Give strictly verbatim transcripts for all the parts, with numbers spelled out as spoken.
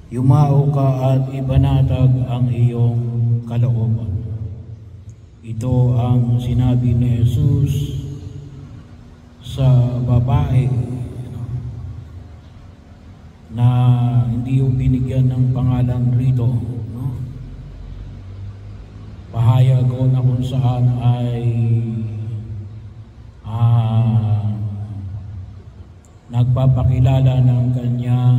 Yumao ka at ibanatag ang iyong kalooban. Ito ang sinabi ni Jesus sa babae na hindi yung binigyan ng pangalan rito. No? Pahayag ko na kung saan ay ah, nagpapakilala ng kanyang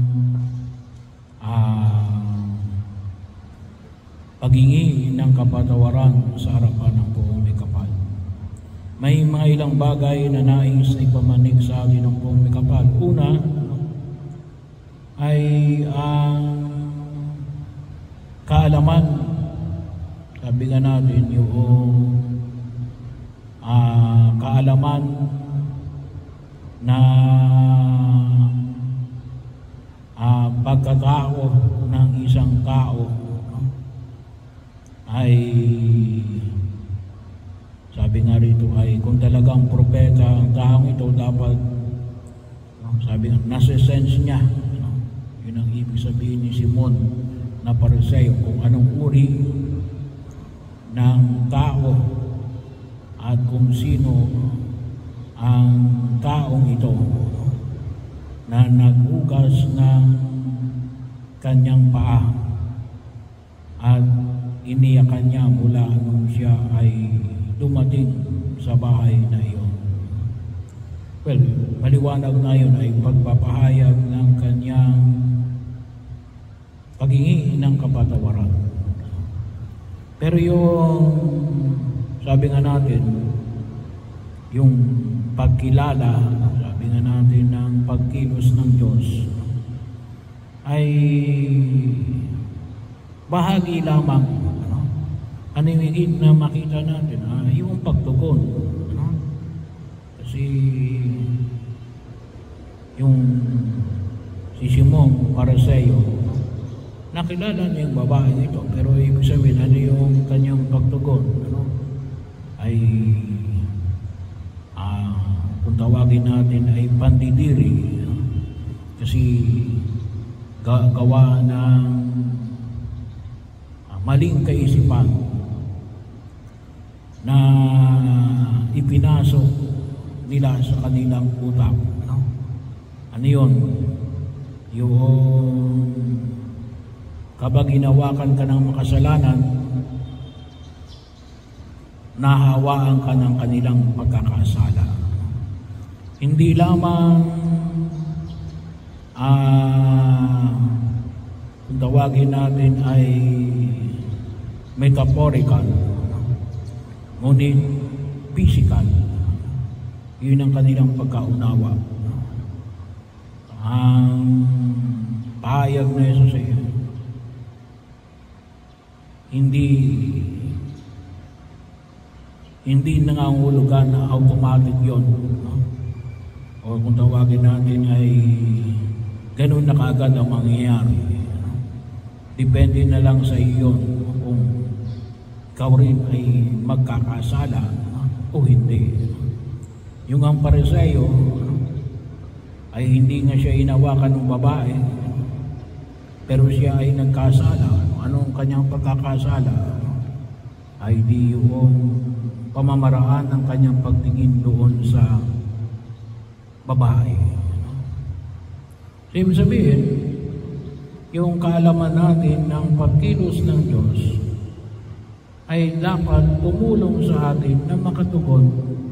ah, paghingi ng kapatawaran sa harapan ng buong may kapal. May mga ilang bagay na nais na ipamanig sa atin ng buong may kapal. Una ay ang kaalaman. Sabi nga natin yung uh, kaalaman na uh, pagkatao ng isang tao ay sabi nga rito ay kung talagang propeta ang taong ito, dapat sabi nga nasa sense niya. Yun ang ibig sabihin ni Simon na Pariseo, kung anong uri ng tao at kung sino ang taong ito na naghugas ng kanyang paa at iniyakan niya mula nung siya ay dumating sa bahay na iyon. Well, maliwanag na yun ay pagpapahayag ng kanyang paghingi ng kapatawaran. Pero yung sabi nga natin, yung pagkilala, sabi nga natin ng pagkilos ng Diyos ay bahagi lamang. Ano, ano yung higit na makita natin? Ah, yung pagtugon. Ano? Kasi yung si Simon Pariseo, nakilala niya yung babae nito, pero ibig sabihin, ano yung kanyang pagtugon? Ano? Ay, ah, kung tawagin natin ay pandidiri. Ano? Kasi gawa ng ah, maling kaisipan na ipinasok nila sa kanilang utak. Ano? Ano yun? Yung kapag ginawakan ka ng makasalanan, nahawaan ka ng kanilang pagkakasala. Hindi lamang uh, kung tawagin natin ay metaphorical, ngunit physical. Yun ang kanilang pagkaunawa. Ang pahayag na Jesus sa iyo, hindi hindi nangangulugan na automatic yon, no? O kung tawagin natin ay ganun na kaagad ang mangyayari, no? Depende na lang sa iyo kung ikaw rin ay magkakasala, no? O hindi. Yung ang Pariseo, no? Ay hindi nga siya inawakan ng babae, pero siya ay nagkasala. Anong kanyang pagkakasala? Ay di yung pamamaraan ng kanyang pagtingin doon sa babae. So, ibig sabihin, yung kaalaman natin ng pagkilos ng Diyos ay dapat tumulong sa atin na makatugon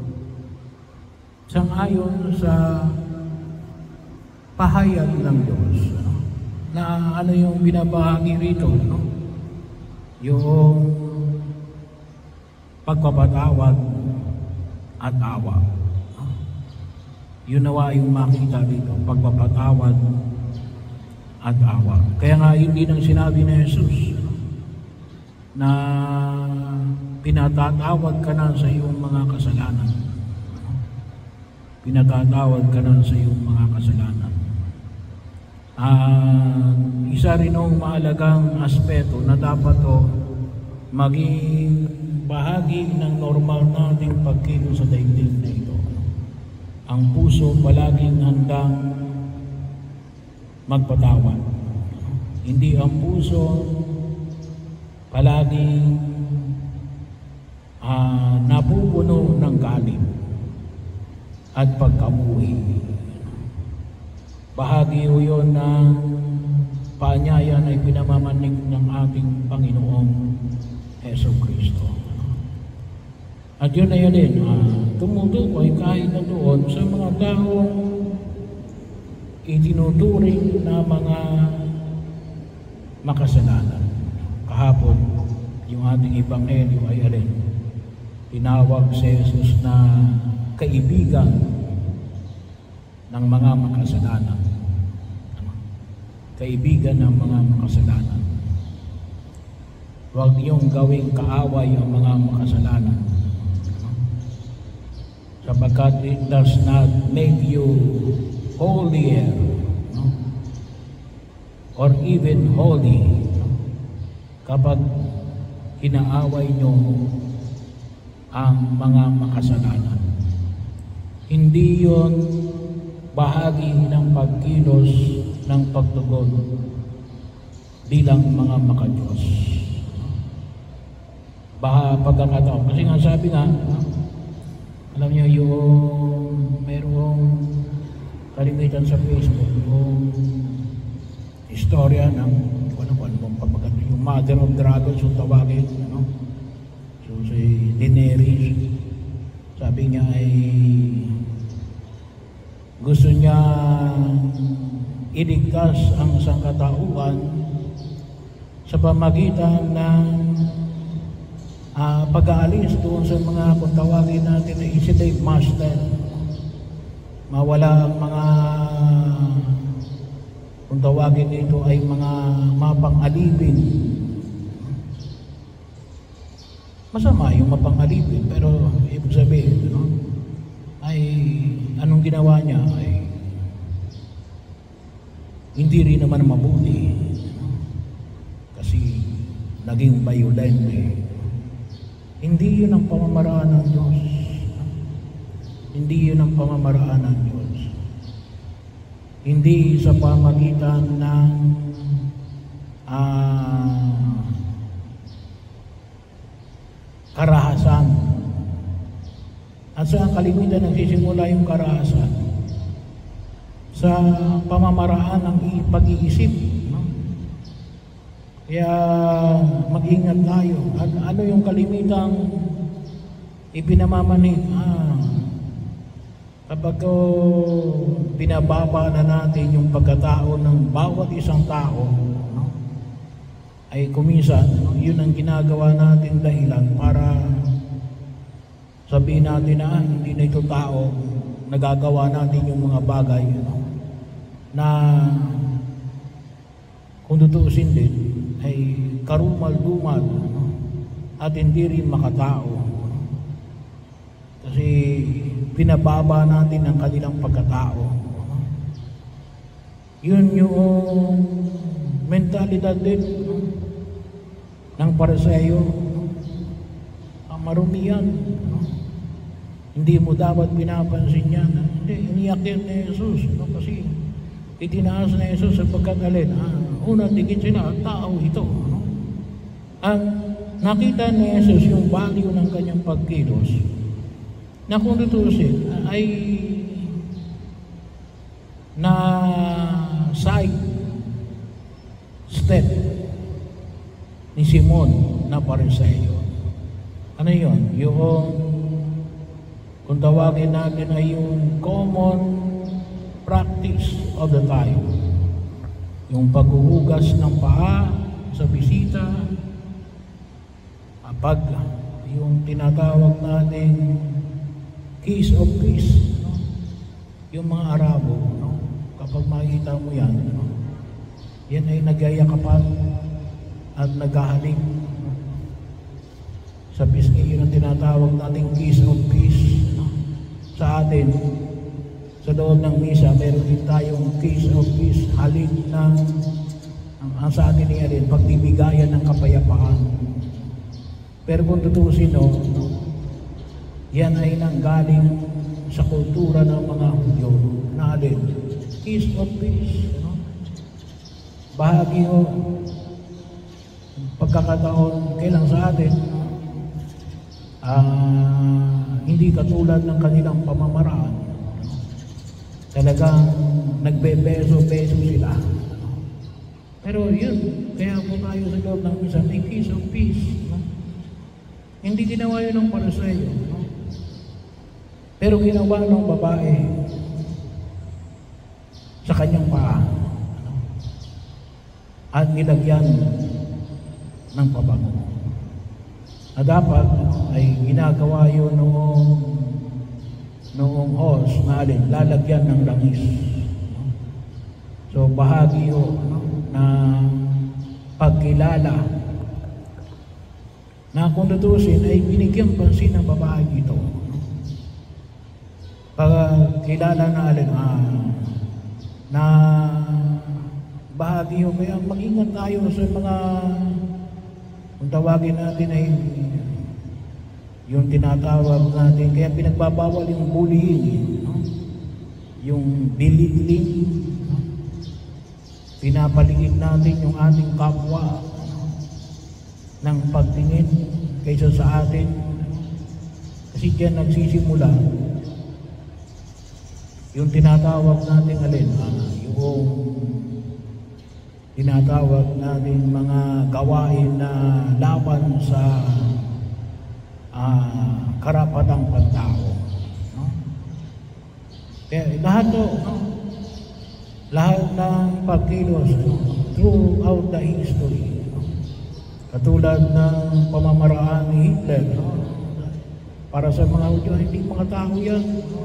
sang-ayon sa pahayag ng Diyos. Na ano yung binabahagi rito, no? Yung pagpapatawad at awa. No? Yun nawa yung makita dito, pagpapatawad at awa. Kaya nga yun din ang sinabi ni Jesus, no? Na pinatatawad ka na sa iyong mga kasalanan. No? Pinatatawad ka na sa iyong mga kasalanan. Uh, isa rin ang mahalagang aspeto na dapat to maging bahagi ng normal nating pagkilos sa daigdig na ito. Ang puso palaging handang magpatawad. Hindi ang puso palaging uh, napupuno ng galit at pagkamuhi. Bahagi ho yun ng paanyaya na ipinamamanig ng ating Panginoong Jesucristo. At yun na yun din, uh, tumutukoy kahit na doon sa mga taong itinuturing na mga makasalanan. Kahapon, yung ating Ebanghelyo ay alin, tinawag si Jesus na kaibigan ng mga makasalanan. Kaibigan ng mga makasalanan. Huwag niyong gawing kaaway ang mga makasalanan, sapagkat it does not make you holier, no? Or even holy, no? Kapag inaaway niyo ang mga makasalanan. Hindi yon bahagi ng pagkilos ng pagtugon bilang mga makadiyos. Baka pagkakataon, kasi nga sabi nga, alam niyo yung merong kalimitan sa Facebook, yung istorya ng ano pa ano pag yung Mother of Dragons yung tawagin, ano? So si Daenerys, sabi niya ay gusto niya iligtas ang sangkatauhan sa pamagitan ng uh, pag-aalis doon sa mga kung tawagin natin na slave master. Mawala ang mga kung tawagin dito ay mga mapang-alipin. Masama yung mapang-alipin, pero ibig sabihin, no? Ay anong ginawa niya ay hindi rin naman mabuti, no? Kasi naging violent eh. Hindi yun ang pamamaraan ng Diyos. Hindi yun ang pamamaraan ng Diyos. Hindi sa pamagitan ng uh, karahasan. At sa kalimitan nagsisimula yung karahasan sa pamamaraan ng pag-iisip, no? Kaya mag-ingat tayo. At ano yung kalimitang ipinamamanig? Ah, kapag oh, binababa na natin yung pagkatao ng bawat isang tao, no? Ay kuminsan, no? Yun ang ginagawa natin dahilan para sabihin natin na ah, hindi na ito tao, nagagawa natin yung mga bagay, no? Na kung tutuusin din ay karumal-dumal, no? At hindi rin makatao, no? Kasi pinababa natin ang kanilang pagkatao, no? Yun yung mentalidad din, no? Ng Pariseo, no? Ang marumi yan, no? Hindi mo dapat pinapansin yan. Hindi, iniyak yan ni Jesus, no? Kasi itinaas na Jesus sapagkat alin, ah, una tigit sila, tao ito, no? Ang nakita ni Jesus yung value ng kanyang pagkilos, na kung tutusin ay na side step ni Simon na Pariseo. Ano yun? Yung kung tawagin natin ay yung common practice of the time. Yung paghuhugas ng paa sa bisita, pag yung tinatawag natin kiss of peace, no? Yung mga Arabo, no? Kapag makikita mo yan, no? Yan ay nagyayakapan at naghahalik, no? Sa pisngi, yun ang tinatawag natin kiss of peace, no? Sa atin, sa loob ng misa, meron din tayong kiss of peace, halik ng ang, ang sa atin niya rin, pagbibigayan ng kapayapaan. Pero kung tutusin, no, no? Yan ay nanggaling sa kultura ng mga Hudyo na alin, kiss of peace, no? bahagi ho, pagkakataon kailang sa atin, ah, hindi katulad ng kanilang pamamaraan. Talagang nagbe-beso-beso sila. Pero yun, kaya po tayo sa loob ng misa, may peace of peace. No? Hindi ginawa yun ng para sa iyo. No? Pero ginawa ng babae sa kanyang paa. No? At nilagyan ng pabango. Na dapat no, ay ginagawa yun noong noong host na alin, lalagyan ng langis. No? So bahagi yun no, na pagkilala na kung tutusin ay binigyan pansin ng babae dito. No? Pagkilala na alin, ah, na bahagi yun, kaya mag-ingat tayo sa mga kung tawagin natin ay yung tinatawag natin, kaya pinagbabawal yung bullying, no? Yung belittling, no? Pinapaliit natin yung ating kapwa, no? Ng pagtingin kaysa sa atin, kasi diyan nagsisimula yung tinatawag natin alin, ah, yung tinatawag natin mga gawain na laban sa uh, karapatang pantao. No? Kaya lahat to, no? Lahat ng pagkilos no? Throughout the history. No? Katulad ng pamamaraan ni Hitler, no? Para sa mga Hudyo, hindi mga tao yan. No?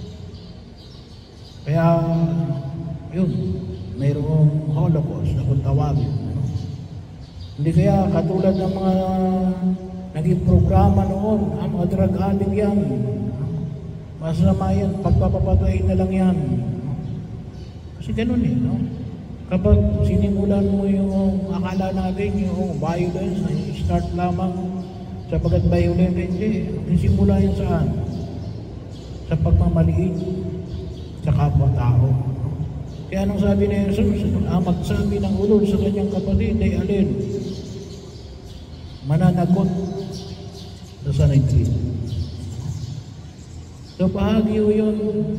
Kaya, yun, mayroong Holocaust na kung tawagin. No? Hindi kaya katulad ng mga naging programa noon, ang mga drug addict yan. Masama yan, pagpapapatayin na lang yan. Kasi ganun eh, no? Kapag sinimulan mo yung akala natin, yung violence, start lamang sapagat violent, hindi. Simula yan saan? Sa pagmamaliit sa kapwa-tao. Kaya anong sabi ni Jesus, ang magsabi ng ulol sa kanyang kapatid ay alin? Mananagot sa sanitri. So bahagi ho yun.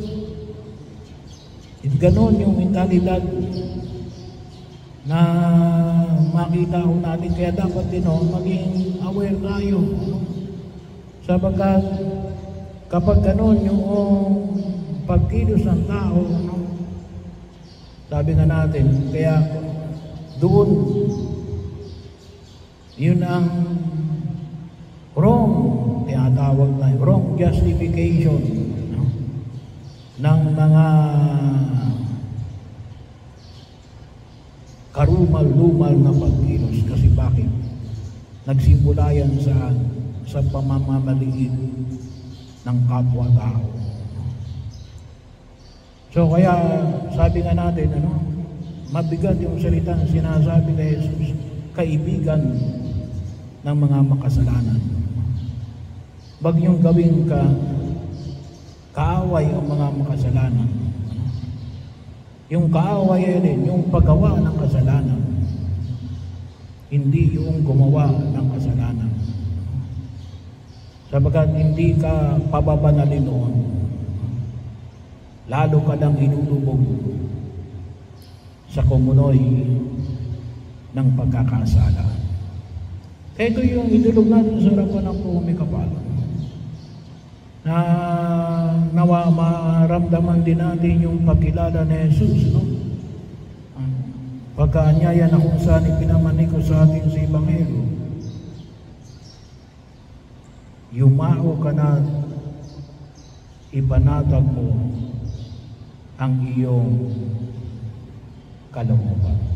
Ganon yung mentalidad na makita ho natin. Kaya dapat din ho, maging aware tayo. Sapagkat kapag ganon yung pagkilos ng tao, no? Sabi nga natin, kaya doon, yun ang wrong, tinatawag na wrong justification, no? Ng mga karumal-lumal na pagkilos. Kasi bakit? Nagsimula yan sa, sa pamamamaliit ng kapwa-tao. So kaya sabi nga natin, ano, mabigat yung salitang sinasabi kay Jesus, kaibigan ng mga makasalanan. Wag yung gawin ka kaaway ang mga makasalanan. Yung kaaway din, yung paggawa ng kasalanan. Hindi yung gumawa ng kasalanan. Sabagat hindi ka pababanalin noon. Lalo ka lang inulubog sa kumunoy ng pagkakasala. Ito yung idulog natin sa harapan ng pumikapal. Na nawa maramdaman din natin yung pagkilala ni Jesus, no? Pagkaanyaya na kung saan ipinamani ko sa atin sa Ebanghelyo. Yumao ka na, ipanatag mo ang iyong kalooban.